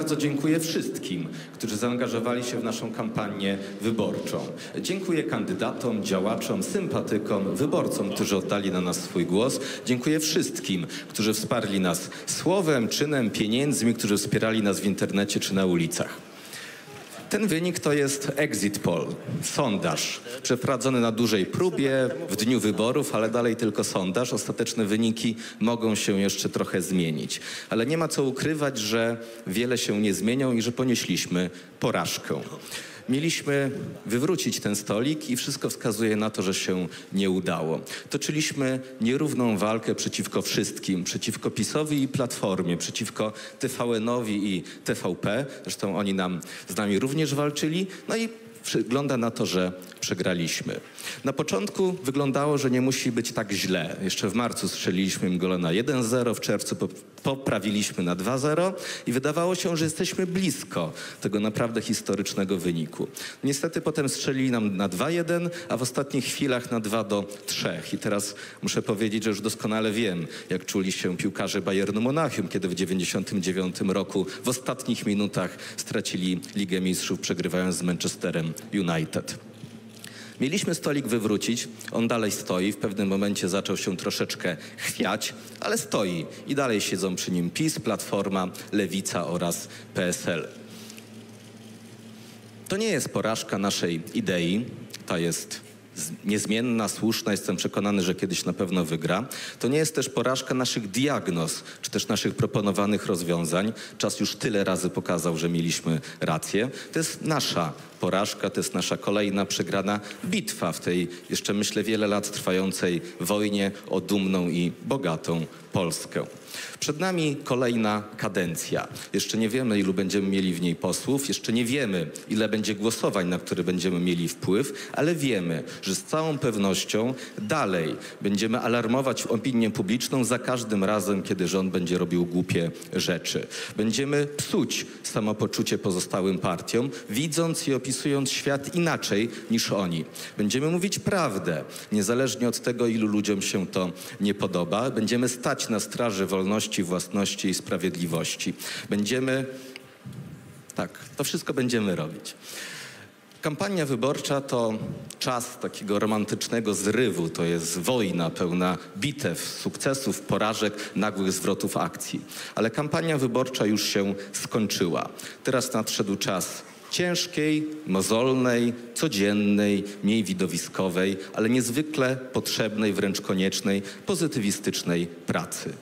Bardzo dziękuję wszystkim, którzy zaangażowali się w naszą kampanię wyborczą. Dziękuję kandydatom, działaczom, sympatykom, wyborcom, którzy oddali na nas swój głos. Dziękuję wszystkim, którzy wsparli nas słowem, czynem, pieniędzmi, którzy wspierali nas w internecie czy na ulicach. Ten wynik to jest exit poll, sondaż, przeprowadzony na dużej próbie w dniu wyborów, ale dalej tylko sondaż. Ostateczne wyniki mogą się jeszcze trochę zmienić. Ale nie ma co ukrywać, że wiele się nie zmienią i że ponieśliśmy porażkę. Mieliśmy wywrócić ten stolik i wszystko wskazuje na to, że się nie udało. Toczyliśmy nierówną walkę przeciwko wszystkim, przeciwko PiS-owi i Platformie, przeciwko TVN-owi i TVP. Zresztą oni z nami również walczyli. No i wygląda na to, że przegraliśmy. Na początku wyglądało, że nie musi być tak źle. Jeszcze w marcu strzeliliśmy im gola na 1-0, w czerwcu poprawiliśmy na 2-0 i wydawało się, że jesteśmy blisko tego naprawdę historycznego wyniku. Niestety potem strzelili nam na 2-1, a w ostatnich chwilach na 2-3. I teraz muszę powiedzieć, że już doskonale wiem, jak czuli się piłkarze Bayernu Monachium, kiedy w 1999 roku w ostatnich minutach stracili Ligę Mistrzów, przegrywając z Manchesterem United. Mieliśmy stolik wywrócić, on dalej stoi, w pewnym momencie zaczął się troszeczkę chwiać, ale stoi i dalej siedzą przy nim PiS, Platforma, Lewica oraz PSL. To nie jest porażka naszej idei, to jest niezmienna, słuszna, jestem przekonany, że kiedyś na pewno wygra. To nie jest też porażka naszych diagnoz, czy też naszych proponowanych rozwiązań. Czas już tyle razy pokazał, że mieliśmy rację. To jest nasza porażka, to jest nasza kolejna przegrana bitwa w tej jeszcze, myślę, wiele lat trwającej wojnie o dumną i bogatą Polskę. Przed nami kolejna kadencja. Jeszcze nie wiemy, ilu będziemy mieli w niej posłów, jeszcze nie wiemy, ile będzie głosowań, na które będziemy mieli wpływ, ale wiemy, że z całą pewnością dalej będziemy alarmować opinię publiczną za każdym razem, kiedy rząd będzie robił głupie rzeczy. Będziemy psuć samopoczucie pozostałym partiom, widząc i opisując świat inaczej niż oni. Będziemy mówić prawdę, niezależnie od tego, ilu ludziom się to nie podoba. Będziemy stać na straży wolności, własności i sprawiedliwości. To wszystko będziemy robić. Kampania wyborcza to czas takiego romantycznego zrywu, to jest wojna pełna bitew, sukcesów, porażek, nagłych zwrotów akcji. Ale kampania wyborcza już się skończyła. Teraz nadszedł czas ciężkiej, mozolnej, codziennej, mniej widowiskowej, ale niezwykle potrzebnej, wręcz koniecznej, pozytywistycznej pracy.